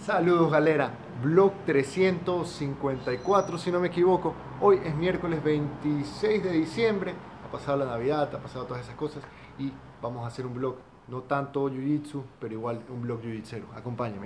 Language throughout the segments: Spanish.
Saludos galera, vlog 354 si no me equivoco. Hoy es miércoles 26 de diciembre, ha pasado la Navidad, ha pasado todas esas cosas y vamos a hacer un vlog, no tanto jiu-jitsu, pero igual un vlog jiu-jitsero. Acompáñenme.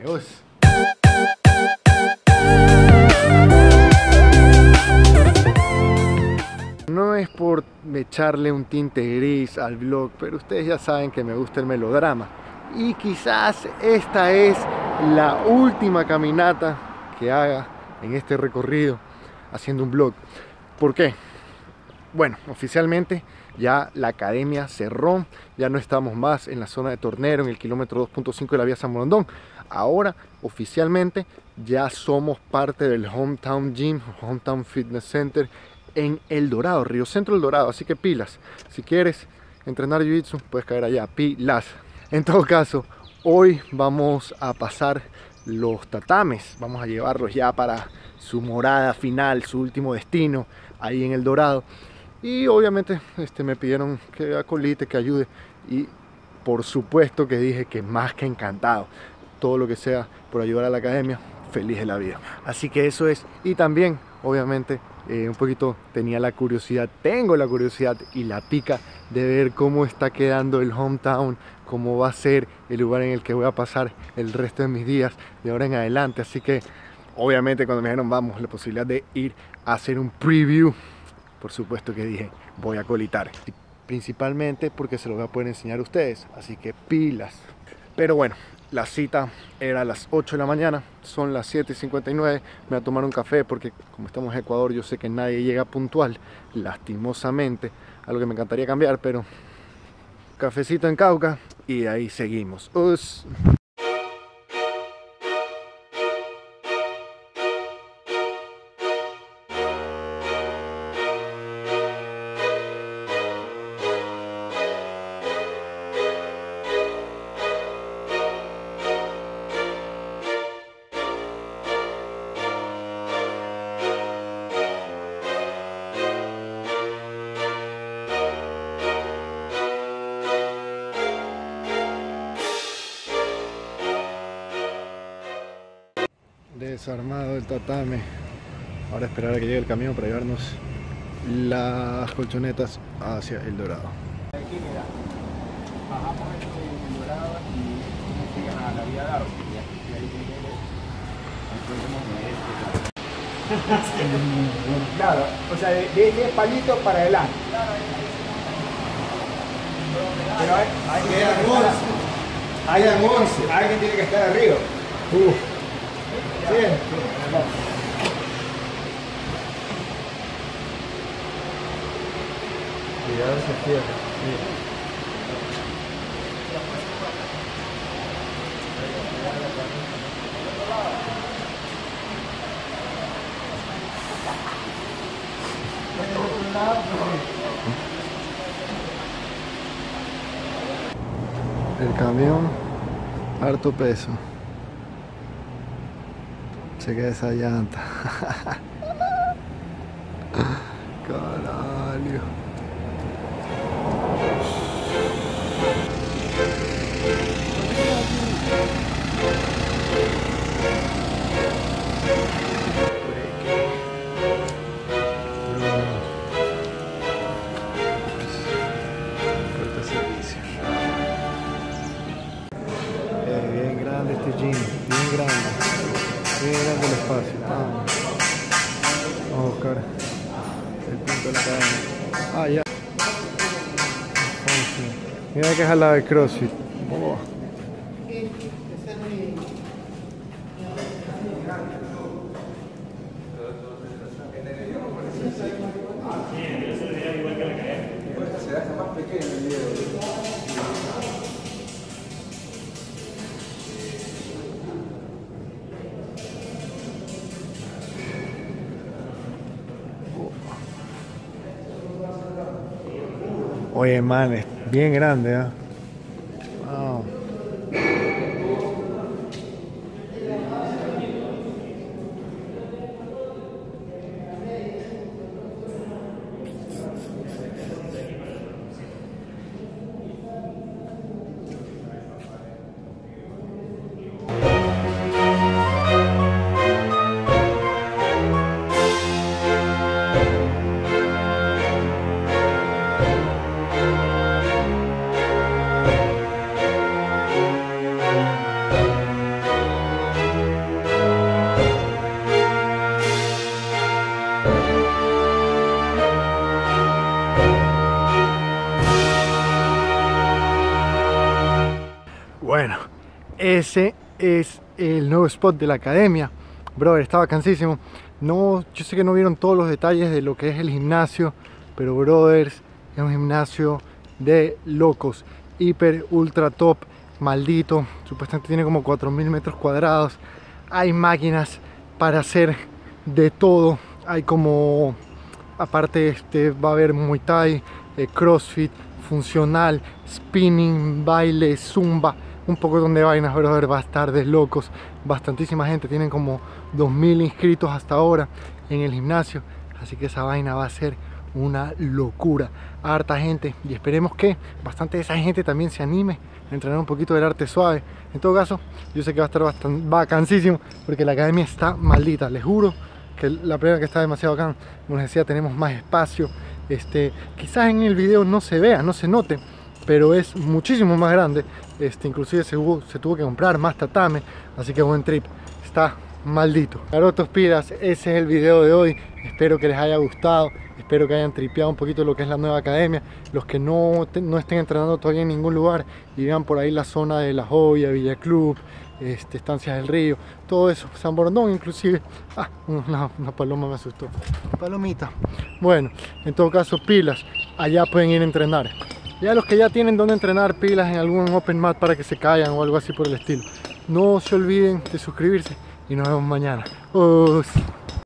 No es por echarle un tinte gris al vlog, pero ustedes ya saben que me gusta el melodrama. Y quizás esta es la última caminata que haga en este recorrido haciendo un vlog. ¿Por qué? Bueno, oficialmente ya la academia cerró, ya no estamos más en la zona de Tornero, en el kilómetro 2.5 de la vía San Borondón. Ahora oficialmente ya somos parte del Hometown Gym, Hometown Fitness Center en El Dorado, Río Centro El Dorado. Así que pilas, si quieres entrenar jiu-jitsu puedes caer allá, pilas. En todo caso, hoy vamos a pasar los tatames, vamos a llevarlos ya para su morada final, su último destino, ahí en El Dorado. Y obviamente me pidieron que acolite, que ayude, y por supuesto que dije que más que encantado. Todo lo que sea por ayudar a la academia, feliz de la vida. Así que eso es. Y también, obviamente, un poquito tenía la curiosidad, tengo la curiosidad y la pica de ver cómo está quedando el hometown, cómo va a ser el lugar en el que voy a pasar el resto de mis días de ahora en adelante. Así que obviamente cuando me dijeron vamos, la posibilidad de ir a hacer un preview, por supuesto que dije voy a colitar, principalmente porque se lo voy a poder enseñar a ustedes, así que pilas. Pero bueno, la cita era a las 8 de la mañana, son las 7:59, me voy a tomar un café porque como estamos en Ecuador yo sé que nadie llega puntual, lastimosamente, algo que me encantaría cambiar, pero cafecito en Cauca y ahí seguimos. Desarmado el tatame, ahora esperar a que llegue el camión para llevarnos las colchonetas hacia El Dorado. Aquí mira, bajamos esto en El Dorado y llegan a la vía de Arco y ahí claro, o sea, de 10 palitos para adelante. Pero alguien tiene que estar arriba. Bien. Cuidado, se cierra. El camión, harto peso. Se queda esa llanta. Caralho. Fuerte servicio. Bien grande este gym, bien grande. Bien grande el espacio. Vamos a buscar el punto de la cadena. Ah, ya. Mira que es al lado del CrossFit. Oh. Oye, man, es bien grande, ¿eh? Wow. ese es el nuevo spot de la academia. Brother, está vacancísimo. No, yo sé que no vieron todos los detalles de lo que es el gimnasio, pero brothers, es un gimnasio de locos, hiper, ultra top, maldito. Supuestamente tiene como 4000 metros cuadrados. Hay máquinas para hacer de todo. Hay como, aparte va a haber Muay Thai, CrossFit, funcional, spinning, baile, zumba, un poco de vainas, brother. Va a estar de locos. Bastantísima gente, tienen como 2000 inscritos hasta ahora en el gimnasio, así que esa vaina va a ser una locura. Harta gente, y esperemos que bastante de esa gente también se anime a entrenar un poquito del arte suave. En todo caso, yo sé que va a estar bastante vacancísimo, porque la academia está maldita. Les juro que la primera que está demasiado bacán. Como les decía, tenemos más espacio. Quizás en el video no se vea, no se note, pero es muchísimo más grande. Inclusive se tuvo que comprar más tatame, así que buen trip. Está maldito. Garotos pilas, ese es el video de hoy. Espero que les haya gustado, espero que hayan tripeado un poquito lo que es la nueva academia. Los que no estén entrenando todavía en ningún lugar y vean por ahí la zona de La Joya, Villa Club, Estancias del Río, todo eso, San Borondón inclusive. Una paloma me asustó. Palomita. Bueno, en todo caso, pilas, allá pueden ir a entrenar. Ya los que ya tienen donde entrenar, pilas en algún open mat para que se caigan o algo así por el estilo. No se olviden de suscribirse y nos vemos mañana.